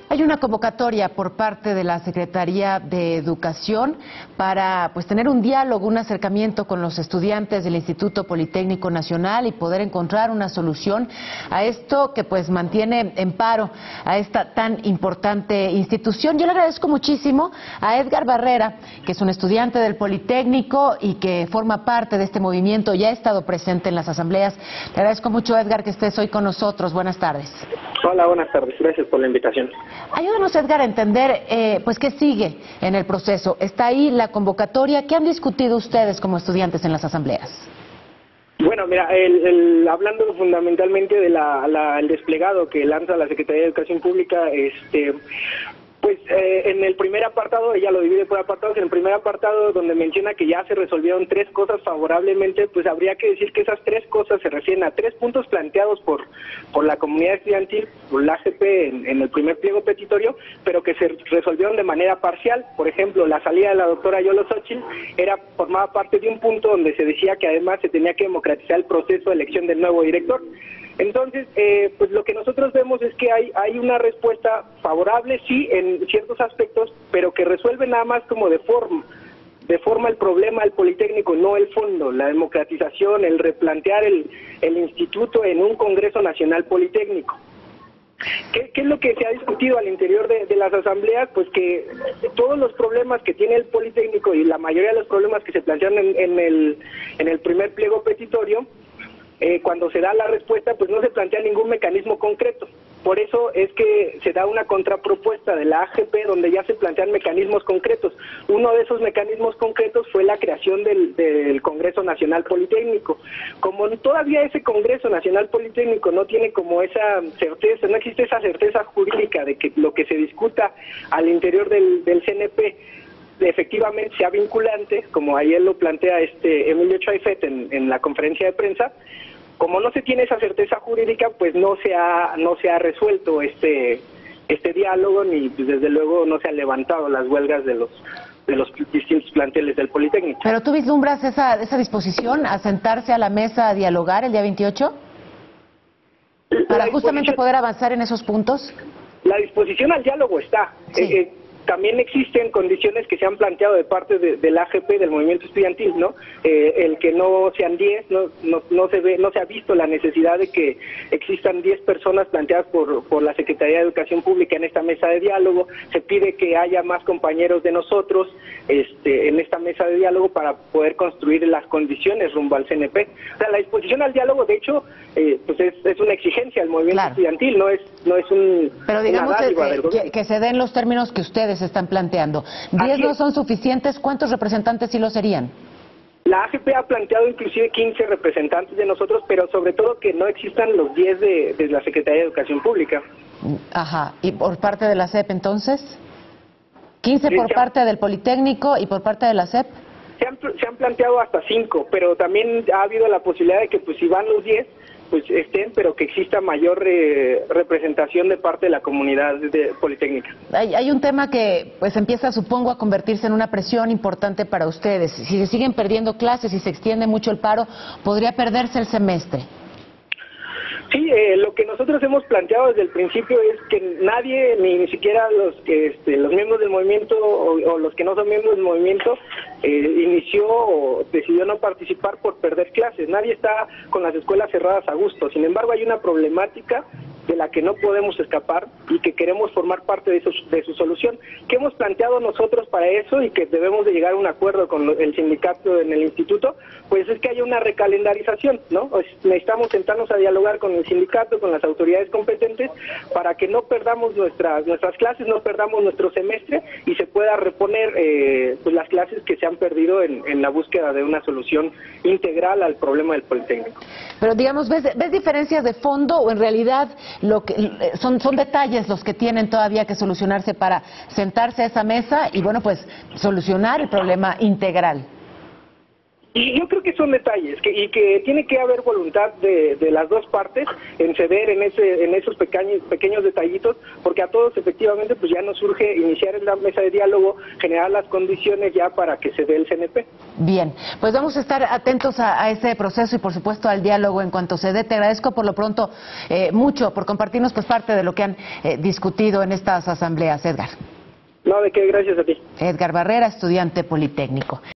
Hay una convocatoria por parte de la Secretaría de Educación para tener un diálogo, un acercamiento con los estudiantes del Instituto Politécnico Nacional y poder encontrar una solución a esto que mantiene en paro a esta tan importante institución. Yo le agradezco muchísimo a Edgar Barrera, que es un estudiante del Politécnico y que forma parte de este movimiento, ya ha estado presente en las asambleas. Le agradezco mucho, Edgar, que estés hoy con nosotros. Buenas tardes. Hola, buenas tardes. Gracias por la invitación. Ayúdanos, Edgar, a entender qué sigue en el proceso. Está ahí la convocatoria. ¿Qué han discutido ustedes como estudiantes en las asambleas? Bueno, mira, hablando fundamentalmente de el desplegado que lanza la Secretaría de Educación Pública, en el primer apartado, ella lo divide por apartados. En el primer apartado, donde menciona que ya se resolvieron 3 cosas favorablemente, pues habría que decir que esas 3 cosas se refieren a 3 puntos planteados por la comunidad estudiantil, por la AGP en el primer pliego petitorio, pero que se resolvieron de manera parcial. Por ejemplo, la salida de la doctora Yolo Xochitl formaba parte de un punto donde se decía que además se tenía que democratizar el proceso de elección del nuevo director. Entonces, lo que nosotros vemos es que hay una respuesta favorable, sí, en ciertos aspectos, pero que resuelve nada más como de forma el problema del Politécnico, no el fondo, la democratización, el replantear el instituto en un Congreso Nacional Politécnico. ¿Qué es lo que se ha discutido al interior de las asambleas? Pues que todos los problemas que tiene el Politécnico y la mayoría de los problemas que se plantean en el primer pliego petitorio, cuando se da la respuesta, pues no se plantea ningún mecanismo concreto. Por eso es que se da una contrapropuesta de la AGP donde ya se plantean mecanismos concretos. Uno de esos mecanismos concretos fue la creación del Congreso Nacional Politécnico. Como todavía ese Congreso Nacional Politécnico no tiene como esa certeza, no existe esa certeza jurídica de que lo que se discuta al interior del CNP efectivamente sea vinculante, como ayer lo plantea Emilio Chaifet en la conferencia de prensa. Como no se tiene esa certeza jurídica, pues no se ha resuelto este diálogo, ni desde luego no se han levantado las huelgas de los distintos planteles del Politécnico. ¿Pero tú vislumbras esa disposición a sentarse a la mesa a dialogar el día 28? ¿Para justamente poder avanzar en esos puntos? La disposición al diálogo está. Sí. También existen condiciones que se han planteado de parte del AGP, del movimiento estudiantil, ¿no? El que no sean 10, no se ha visto la necesidad de que existan 10 personas planteadas por la Secretaría de Educación Pública en esta mesa de diálogo. Se pide que haya más compañeros de nosotros en esta mesa de diálogo para poder construir las condiciones rumbo al CNP. O sea, la disposición al diálogo, de hecho, es una exigencia al movimiento estudiantil, no es Pero digamos que se den los términos que ustedes están planteando. 10 no son suficientes. ¿Cuántos representantes sí lo serían? La AGP ha planteado inclusive 15 representantes de nosotros, pero sobre todo que no existan los 10 de la Secretaría de Educación Pública. Ajá. ¿Y por parte de la SEP entonces? ¿15 por parte del Politécnico y por parte de la SEP? Se han planteado hasta 5, pero también ha habido la posibilidad de que si van los 10, estén, pero que exista mayor representación de parte de la comunidad politécnica. Hay un tema que empieza, supongo, a convertirse en una presión importante para ustedes. Si se siguen perdiendo clases y se extiende mucho el paro, podría perderse el semestre. Sí, lo que nosotros hemos planteado desde el principio es que nadie, ni siquiera los miembros del movimiento o los que no son miembros del movimiento, inició o decidió no participar por perder clases. Nadie está con las escuelas cerradas a gusto. Sin embargo, hay una problemática de la que no podemos escapar y que queremos formar parte de su solución. ¿Qué hemos planteado nosotros para eso y que debemos de llegar a un acuerdo con el sindicato en el instituto? Pues es que haya una recalendarización, ¿no? Necesitamos sentarnos a dialogar con el sindicato, con las autoridades competentes, para que no perdamos nuestras clases, no perdamos nuestro semestre y se pueda reponer las clases que se han perdido en la búsqueda de una solución integral al problema del Politécnico. Pero digamos, ¿ves diferencias de fondo o en realidad son detalles los que tienen todavía que solucionarse para sentarse a esa mesa y solucionar el problema integral? Y yo creo que son detalles y que tiene que haber voluntad de las dos partes en ceder en esos pequeños detallitos, porque a todos efectivamente pues ya nos surge iniciar en la mesa de diálogo, generar las condiciones ya para que se dé el CNP. Bien, pues vamos a estar atentos a ese proceso y por supuesto al diálogo en cuanto se dé. Te agradezco por lo pronto mucho por compartirnos pues parte de lo que han discutido en estas asambleas, Edgar. No, de qué, gracias a ti. Edgar Barrera, estudiante politécnico.